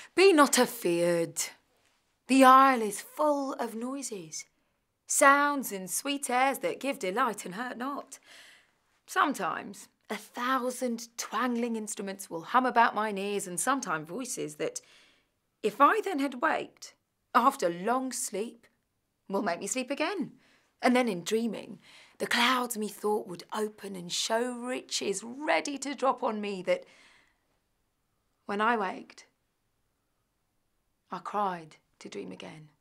Be not afeard. The isle is full of noises, sounds and sweet airs that give delight and hurt not. Sometimes 1,000 twangling instruments will hum about mine ears, and sometimes voices that, if I then had waked, after long sleep, will make me sleep again. And then in dreaming, the clouds methought would open and show riches ready to drop on me that, when I waked, I cried to dream again.